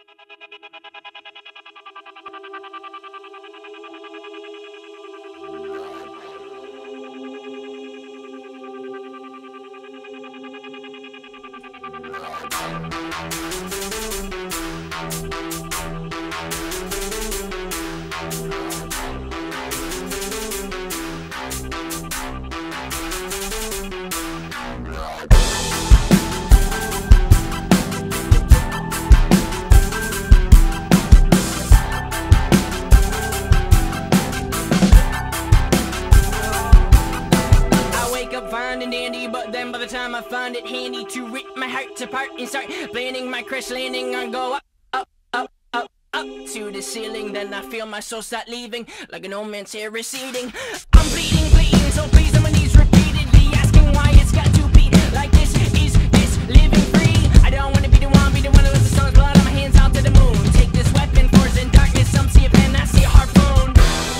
I find it handy to rip my heart apart and start planning my crash landing. I go up, up, up, up, up to the ceiling. Then I feel my soul start leaving like an old man's hair receding. I'm bleeding, bleeding, so please on my knees repeatedly asking why it's got to be like this. Is this living free? I don't want to be the one who lets the sun's blood on my hands out to the moon. Take this weapon, force in darkness. Some see a pen, I see a harpoon.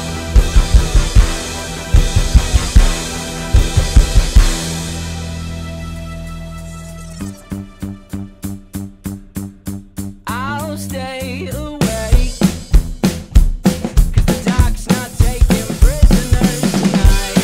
Stay away, 'cause the dark's not taking prisoners tonight.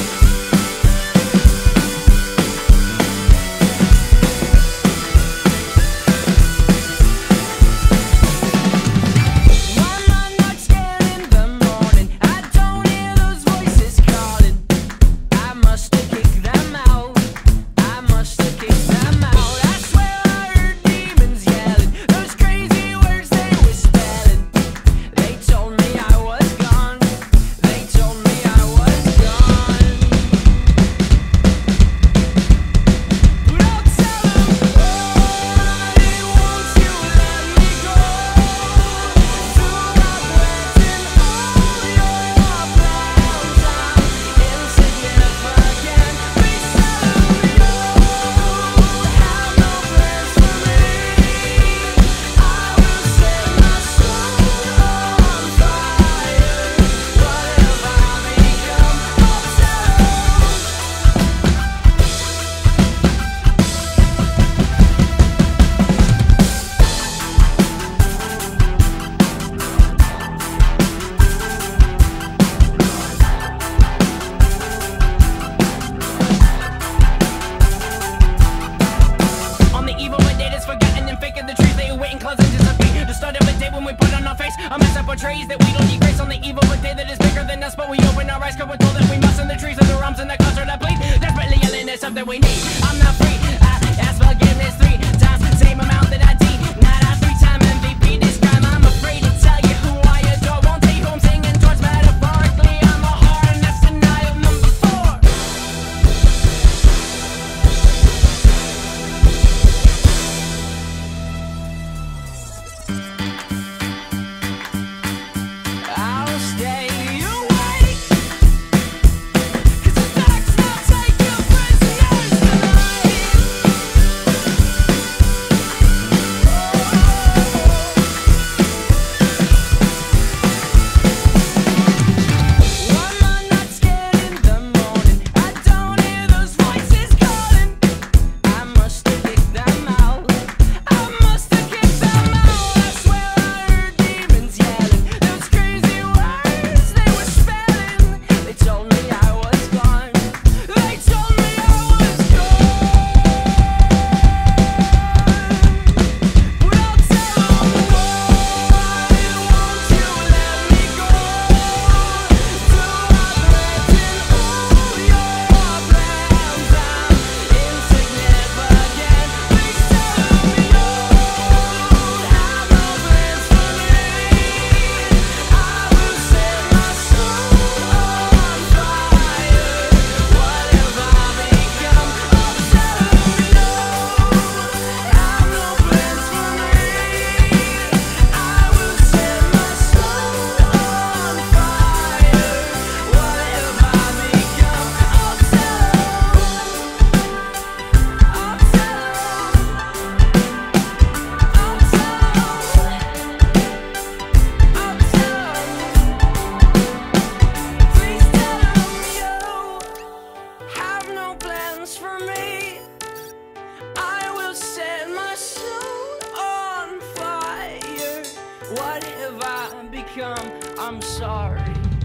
One more night scared in the morning, I don't hear those voices calling. I must have kicked them out, I must have kicked them out. I swear I heard demons yelling those crazy words they were spelling. They told me I was gone, they told me I was gone. But I'll tell them nobody wants you, let me go. So I'm wetting all your plans. I'm insignificant. Please tell them you have no plans for me. I will set my soul on fire. What have I become? I'll tell on the evil when data's forgotten and fake of the trees, they await in clouds and disappear. The start of a day when we put on our face a mess that portrays that we don't need grace. On the evil of a day that is bigger than us, but we open our eyes, 'cause we're told that we must. In the trees of the rums and the cluster that bleed, desperately yelling at something we need. I'm not free, I ask forgiveness 3 times, same amount that I denied. I'm 3-time MVP this time. I'm afraid to tell you who I adore, won't tell you who I'm singing towards. Metaphorically, I'm a whore, and that's denial number 4. I'll stay awake, 'cause the dark's not taking prisoners tonight. What have I become? I'm sorry.